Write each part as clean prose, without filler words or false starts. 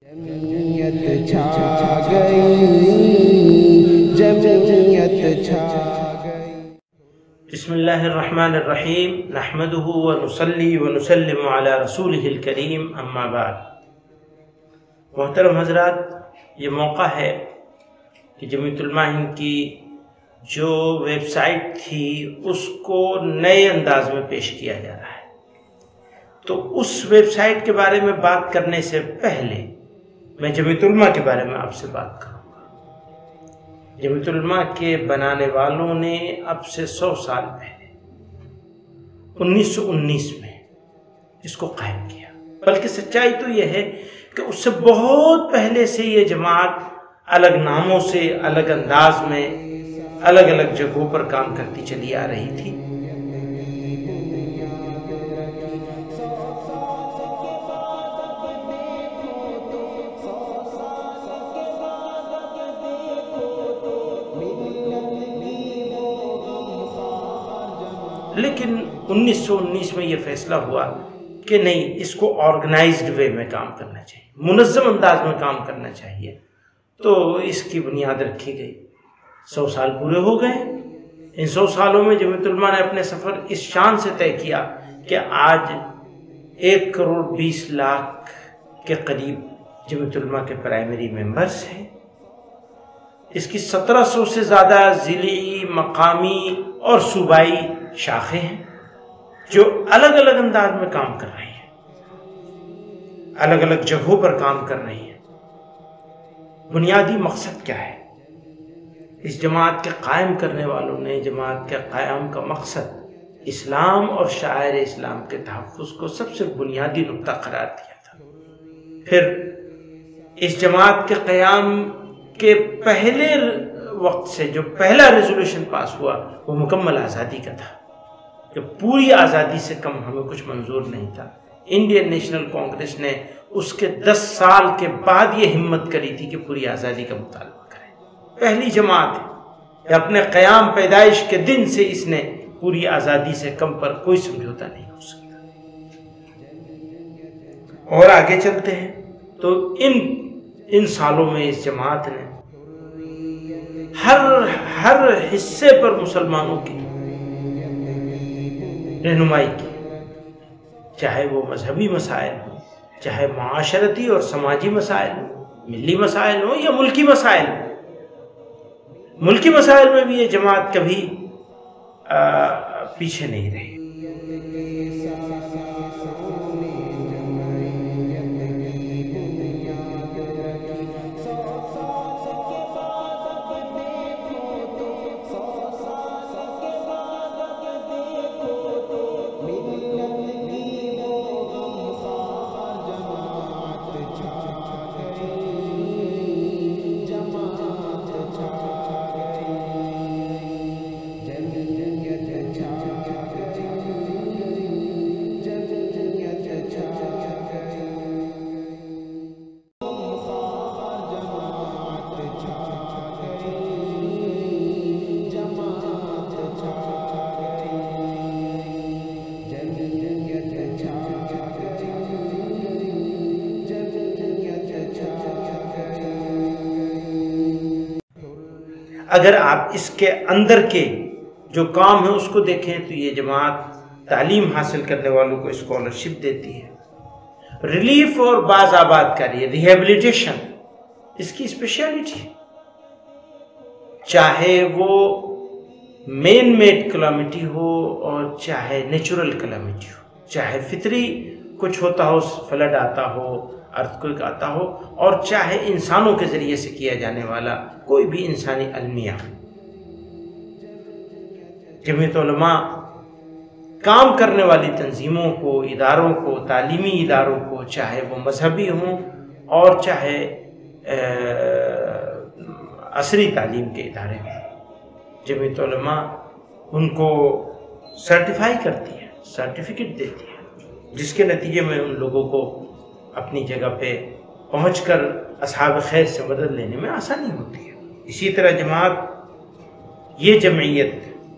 جمعیت چھا گئی، جمعیت چھا گئی۔ بسم اللہ الرحمن الرحیم، نحمدہ ونصلی ونسلم علی رسولہ الکریم، اما بعد۔ محترم حضرات، یہ موقع ہے کہ جمعیت علماء ہند کی جو ویب سائٹ تھی اس کو نئے انداز میں پیش کیا جا رہا ہے۔ تو اس ویب سائٹ کے بارے میں بات کرنے سے پہلے میں جمعیت علماء کے بارے میں آپ سے بات کروں گا۔ جمعیت علماء کے بنانے والوں نے اب سے 100 سال پہلے 1919 میں اس کو قائم کیا، بلکہ سچائی تو یہ ہے کہ اس سے بہت پہلے سے یہ جماعت الگ ناموں سے، الگ انداز میں، الگ الگ جگہوں پر کام کرتی چلی آ رہی تھی۔ لیکن 1919 میں یہ فیصلہ ہوا کہ نہیں، اس کو آرگنائزڈ وے میں کام کرنا چاہیے، منظم انداز میں کام کرنا چاہیے۔ تو اس کی بنیاد رکھی گئی۔ 100 سال پورے ہو گئے۔ ان 100 سالوں میں جمعیت علماء نے اپنے سفر اس شان سے طے کیا کہ آج 1 کروڑ 20 لاکھ کے قریب جمعیت علماء کے پرائمری ممبرز ہیں۔ اس کی 1700 سے زیادہ ضلعی، مقامی اور صوبائی شاخیں ہیں جو الگ الگ انداز میں کام کر رہی ہیں، الگ الگ جگہوں پر کام کر رہی ہیں۔ بنیادی مقصد کیا ہے؟ اس جماعت کے قائم کرنے والوں نے جماعت کے قیام کا مقصد اسلام اور شعائر اسلام کے تحفظ کو سب سے بنیادی نقطہ قرار دیا تھا۔ پھر اس جماعت کے قیام کے پہلے وقت سے جو پہلا ریزولوشن پاس ہوا وہ مکمل آزادی کا تھا، کہ پوری آزادی سے کم ہمیں کچھ منظور نہیں تھا۔ انڈین نیشنل کانگریس نے اس کے 10 سال کے بعد یہ ہمت کری تھی کہ پوری آزادی کا مطالبہ کرے۔ پہلی جماعت ہے، اپنے قیام پیدائش کے دن سے اس نے پوری آزادی سے کم پر کوئی سمجھوتا نہیں ہو سکتا۔ اور آگے چلتے ہیں تو ان سالوں میں اس جماعت نے ہر حصے پر مسلمانوں کی رہنمائی کی، چاہے وہ مذہبی مسائل ہوں، چاہے معاشرتی اور سماجی مسائل ہوں، ملی مسائل ہوں یا ملکی مسائل ہوں۔ ملکی مسائل میں بھی یہ جماعت کبھی پیچھے نہیں رہی۔ اگر آپ اس کے اندر کے جو کام ہے اس کو دیکھیں تو یہ جماعت تعلیم حاصل کرنے والوں کو اسکالرشپ دیتی ہے، ریلیف اور باز آباد کاری، ریہیبلیٹیشن اس کی اسپیشلٹی ہے۔ چاہے وہ مین میڈ کلامٹی ہو اور چاہے نیچرل کلامٹی ہو، چاہے فطری کچھ ہوتا ہو، فلڈ آتا ہو، ارتھکویک آتا ہو، اور چاہے انسانوں کے ذریعے سے کیا جانے والا کوئی بھی انسانی المیہ۔ جمعیت علماء کام کرنے والی تنظیموں کو، اداروں کو، تعلیمی اداروں کو، چاہے وہ مذہبی ہوں اور چاہے عصری تعلیم کے ادارے ہوں، جمعیت علماء ان کو سرٹیفائی کرتی ہے، سرٹیفکیٹ دیتی ہے، جس کے نتیجے میں ان لوگوں کو اپنی جگہ پہ پہنچ کر اصحاب خیر سے مدد لینے میں آسانی ہوتی ہے۔ اسی طرح جماعت یہ جمعیت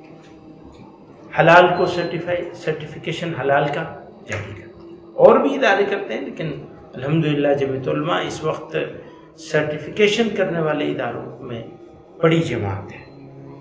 حلال کو سرٹیفیکیشن حلال کا جاری کرتی ہے، اور بھی ادارے کرتے ہیں لیکن الحمدللہ جمعیت علماء اس وقت سرٹیفیکیشن کرنے والے اداروں میں بڑی جماعت ہے۔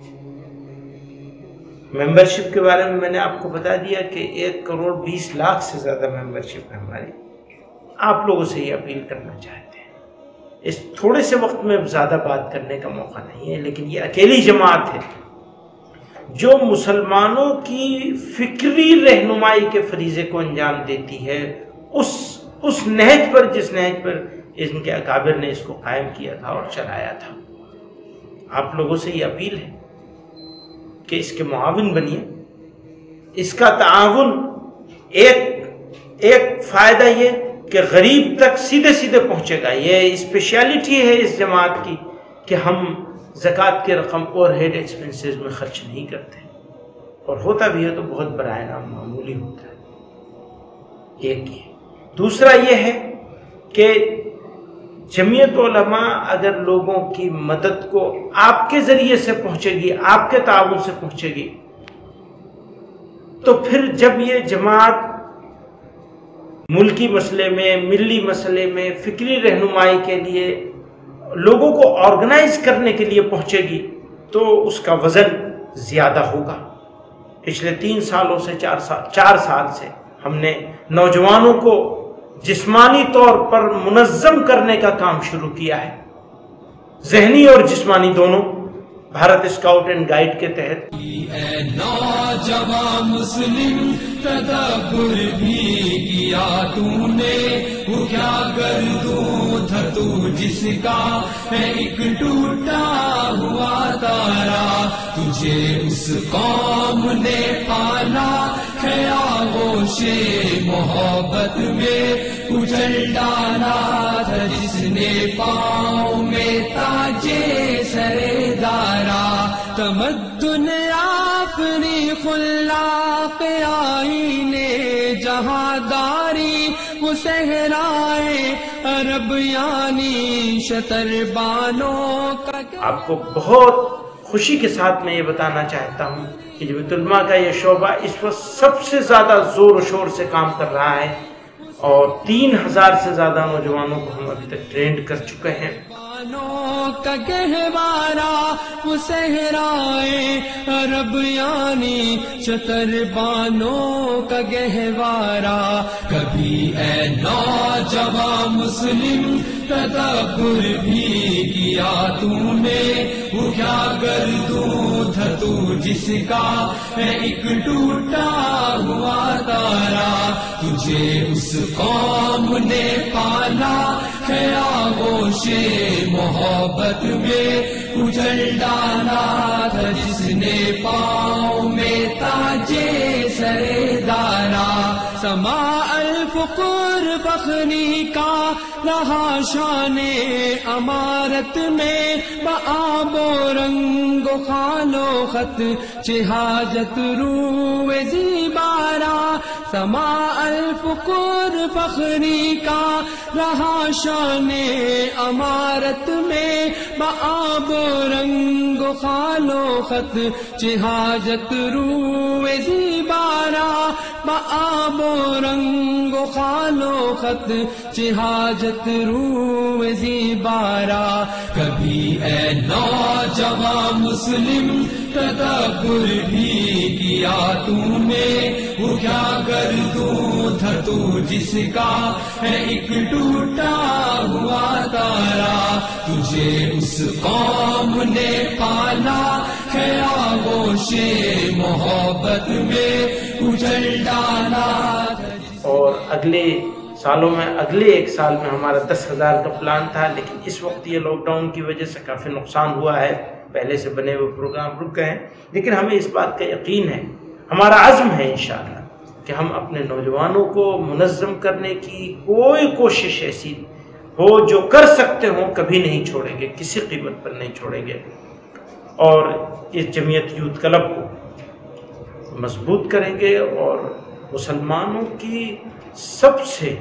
ممبرشپ کے بارے میں نے آپ کو بتا دیا کہ 1,20,00,000 سے زیادہ ممبرشپ ہے ہماری۔ آپ لوگوں سے یہ اپیل کرنا چاہتے ہیں، اس تھوڑے سے وقت میں زیادہ بات کرنے کا موقع نہیں ہے، لیکن یہ اکیلی جماعت ہے جو مسلمانوں کی فکری رہنمائی کے فریضے کو انجام دیتی ہے، اس نہج پر جس نہج پر ان کے اکابر نے اس کو قائم کیا تھا اور چلایا تھا۔ آپ لوگوں سے یہ اپیل ہے کہ اس کے معاون بنیے۔ اس کا تعاون ایک فائدہ یہ کہ غریب تک سیدھے سیدھے پہنچے گا۔ یہ اسپیشلٹی ہے اس جماعت کی کہ ہم زکوٰۃ کی رقم اوور ہیڈ ایکسپنسز میں خرچ نہیں کرتے، اور ہوتا بھی ہے تو بہت برائے نام معمولی ہوتا ہے۔ ایک یہ، دوسرا یہ ہے کہ جمعیت علماء اگر لوگوں کی مدد کو آپ کے ذریعے سے پہنچے گی، آپ کے تعاون سے پہنچے گی، تو پھر جب یہ جماعت ملکی مسئلے میں، ملی مسئلے میں فکری رہنمائی کے لیے لوگوں کو آرگنائز کرنے کے لیے پہنچے گی تو اس کا وزن زیادہ ہوگا۔ پچھلے 3 سالوں سے 4 سال سے ہم نے نوجوانوں کو جسمانی طور پر منظم کرنے کا کام شروع کیا ہے، ذہنی اور جسمانی دونوں، بھارت اسکاؤٹ اینڈ گائیڈ کے تحت۔ اے نوجوان مسلم تدبر بھی کیا تو نے، وہ کیا گردوں تھا تو جس کا ہے ایک ٹوٹا ہوا تارا، تجھے اس قوم نے پالا ہے آغوش محبت میں، اجل ڈالا تھا جس نے پاؤں میں تاجے سردارا، تمدن اپنی خلاق آئینے جہانداری، وہ صحرائے عرب یعنی شتر بانوں کا۔ آپ کو بہت خوشی کے ساتھ میں یہ بتانا چاہتا ہوں کہ جمعیت علماء کا یہ شعبہ اس وقت سب سے زیادہ زور و شور سے کام کر رہا ہے، اور 3,000 سے زیادہ نوجوانوں کو ہم ابھی تک ٹرینڈ کر چکے ہیں۔ کا گہوارا وہ صحرائے عرب یعنی شتر بانوں کا گہوارا، کبھی اے نوجوان مسلم تدبر بھی کیا تو نے، وہ کیا گردوں تھا تو جس کا ہے ایک ٹوٹا ہوا تارا، تجھے اس قوم نے پالا ہے آغوش محبت میں، اجل ڈالا تھا جس نے پاؤں میں تاجے سردارا، سما الفقر فخری کا رہا شان امارت میں، بآب و رنگ و خال و خط چہاجت رو زیبارا، سما الفقر فخری کا رہا شان امارت میں، بآب و رنگ و خال و خط چہاجت رو زیبارا، بآب و رنگ و خال و خط چہاجت رو زیبارا، کبھی اے نوجوان مسلم تدبر بھی کیا تو نے، وہ کیا گردوں تھا تو جس کا ہے ایک ٹوٹا ہوا تارا، تجھے اس قوم نے پالا ہے آغوش محبت میں، اجل ڈالا۔ اور اگلے سالوں میں، اگلے 1 سال میں ہمارا 10,000 کا پلان تھا، لیکن اس وقت یہ لاک ڈاؤن کی وجہ سے کافی نقصان ہوا ہے، پہلے سے بنے ہوئے پروگرام رک گئے ہیں، لیکن ہمیں اس بات کا یقین ہے، ہمارا عزم ہے انشاءاللہ کہ ہم اپنے نوجوانوں کو منظم کرنے کی کوئی کوشش ایسی ہو جو کر سکتے ہوں کبھی نہیں چھوڑیں گے، کسی قیمت پر نہیں چھوڑیں گے، اور اس جمعیت یوتھ کلب کو مضبوط کریں گے، اور مسلمانوں کی سب سے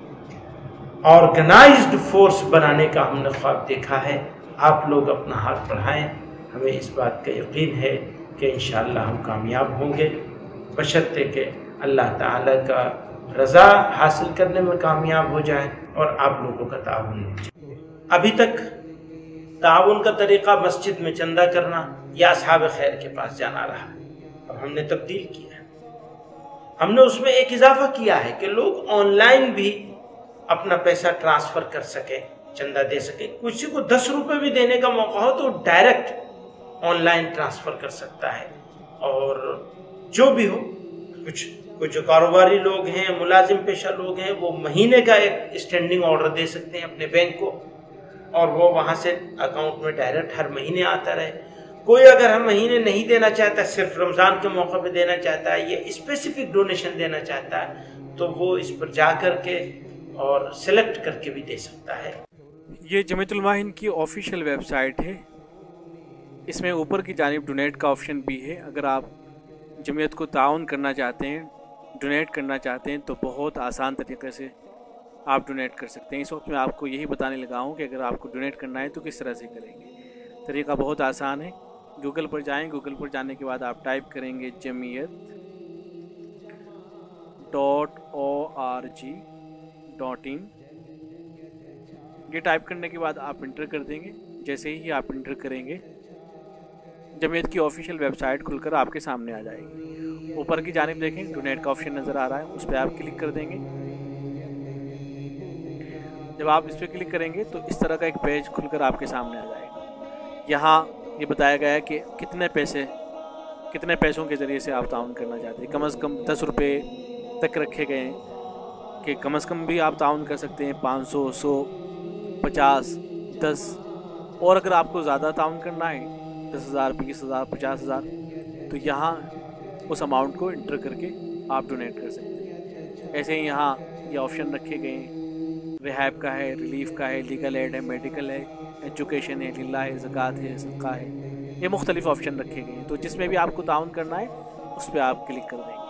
آرگنائزڈ فورس بنانے کا ہم نے خواب دیکھا ہے۔ آپ لوگ اپنا ہاتھ بڑھائیں، ہمیں اس بات کا یقین ہے کہ انشاءاللہ ہم کامیاب ہوں گے، بشرطے کہ اللہ تعالیٰ کا رضا حاصل کرنے میں کامیاب ہو جائیں اور آپ لوگوں کا تعاون ہو جائے۔ ابھی تک تعاون کا طریقہ مسجد میں چندہ کرنا یا اصحاب خیر کے پاس جانا رہا، اب ہم نے تبدیل کیا ہے۔ ہم نے اس میں ایک اضافہ کیا ہے کہ لوگ آن لائن بھی اپنا پیسہ ٹرانسفر کر سکیں، چندہ دے سکیں۔ کسی کو 10 روپے بھی دینے کا موقع ہو تو ڈائریکٹ آن لائن ٹرانسفر کر سکتا ہے، اور جو بھی ہو، کچھ جو کاروباری لوگ ہیں، ملازم پیشہ لوگ ہیں، وہ مہینے کا ایک اسٹینڈنگ آرڈر دے سکتے ہیں اپنے بینک کو، اور وہ وہاں سے اکاؤنٹ میں ڈائریکٹ ہر مہینے آتا رہے۔ کوئی اگر ہر مہینے نہیں دینا چاہتا، صرف رمضان کے موقع پہ دینا چاہتا ہے یا اسپیسیفک ڈونیشن دینا چاہتا ہے، تو وہ اس پر جا کر کے اور سلیکٹ کر کے بھی دے سکتا ہے۔ یہ جمعیت علماء ہند کی آفیشیل ویب سائٹ ہے، اس میں اوپر کی جانب ڈونیٹ کا آپشن بھی ہے۔ اگر آپ جمعیت کو تعاون کرنا چاہتے ہیں، ڈونیٹ کرنا چاہتے ہیں، تو بہت آسان طریقے سے آپ ڈونیٹ کر سکتے ہیں۔ اس وقت میں آپ کو یہی بتانے لگا ہوں کہ اگر آپ کو ڈونیٹ کرنا ہے تو کس طرح سے کریں گے۔ طریقہ بہت آسان ہے، گوگل پر جائیں، گوگل پر جانے کے بعد آپ ٹائپ کریں گے jamiat.org.in۔ یہ ٹائپ کرنے کے بعد آپ انٹر کر دیں گے۔ جیسے ہی آپ انٹر کریں گے، جمعیت کی آفیشیل ویب سائٹ کھل کر آپ کے سامنے آ جائے گی۔ اوپر کی جانب دیکھیں ڈونیٹ کا آپشن نظر آ رہا ہے، اس پہ آپ کلک کر دیں گے۔ جب آپ اس پہ کلک کریں گے تو اس طرح کا ایک پیج کھل کر آپ کے سامنے آ جائے گا۔ یہاں یہ بتایا گیا ہے کہ کتنے پیسوں کے ذریعے سے آپ تعاون کرنا چاہتے ہیں۔ کم از کم 10 روپے تک رکھے گئے ہیں کہ کم از کم بھی آپ تعاون کر سکتے ہیں، 500، 100، 50، 10، اور اگر آپ کو زیادہ تعاون کرنا ہے 10,000، 20,000، 50,000، تو یہاں اس اماؤنٹ کو انٹر کر کے آپ ڈونیٹ کر سکتے ہیں۔ ایسے ہی یہاں یہ آپشن رکھے گئے ہیں، ریہاب کا ہے، ریلیف کا ہے، لیگل ایڈ ہے، میڈیکل ہے، ایجوکیشن ہے، للہ ہے، زکوٰۃ ہے، صدقہ ہے، یہ مختلف آپشن رکھے گئے ہیں۔ تو جس میں بھی آپ کو تعاون کرنا ہے اس پہ آپ کلک کر دیں گے،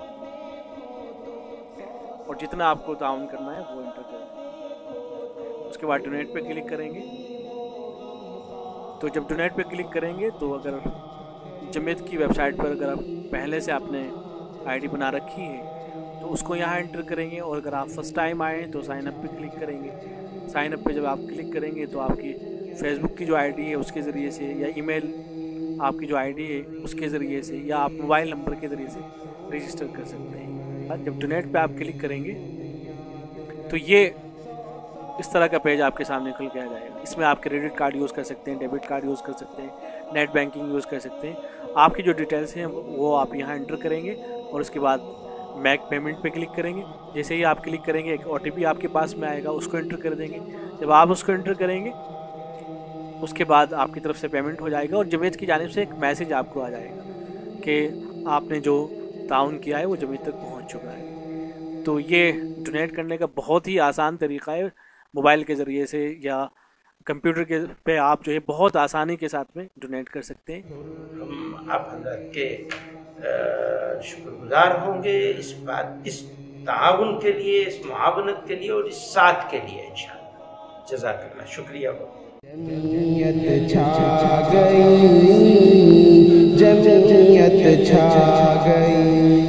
اور جتنا آپ کو تعاون کرنا ہے وہ انٹر کر دیں گے۔ اس کے بعد ڈونیٹ پہ کلک کریں گے۔ تو جب ڈونیٹ پہ کلک کریں گے تو اگر جمعیت کی ویب سائٹ پر اگر آپ پہلے سے آپ نے آئی ڈی بنا رکھی ہے تو اس کو یہاں انٹر کریں گے، اور اگر آپ فرسٹ ٹائم آئے ہیں تو سائن اپ پہ کلک کریں گے۔ سائن اپ پہ جب آپ کلک کریں گے تو آپ کی فیس بک کی جو آئی ڈی ہے اس کے ذریعے سے، یا ای میل آپ کی جو آئی ڈی ہے اس کے ذریعے سے، یا آپ موبائل نمبر کے ذریعے سے رجسٹر کر سکتے ہیں۔ جب ڈونیٹ پہ آپ کلک کریں گے تو یہ اس طرح کا پیج آپ کے سامنے کھل کے آ جائے گا۔ اس میں آپ کریڈٹ کارڈ یوز کر سکتے ہیں، ڈیبٹ کارڈ یوز کر سکتے ہیں، نیٹ بینکنگ یوز کر سکتے ہیں۔ آپ کی جو ڈیٹیلس ہیں وہ آپ یہاں انٹر کریں گے، اور اس کے بعد میک پیمنٹ پہ کلک کریں گے۔ جیسے ہی آپ کلک کریں گے ایک OTP آپ کے پاس میں آئے گا، اس کو انٹر کر دیں گے۔ جب آپ اس کو انٹر کریں گے اس کے بعد آپ کی طرف سے پیمنٹ ہو جائے گا، اور جمعیت کی جانب سے ایک میسیج آپ کو آ جائے گا کہ آپ نے جو تعاون کیا ہے وہ جمعیت تک پہنچ چکا ہے۔ تو یہ ڈونیٹ کرنے کا بہت ہی آسان طریقہ ہے، موبائل کے ذریعے سے یا کمپیوٹر کے پہ آپ جو ہے بہت آسانی کے ساتھ میں ڈونیٹ کر سکتے ہیں۔ ہم آپ حضرات کے شکر گزار ہوں گے اس تعاون کے لیے، اس معاونت کے لیے اور اس ساتھ کے لیے انشاءاللہ۔ جزاک اللہ، شکریہ بہت۔ جمعیت چھا گئی، جمعیت چھا گئی۔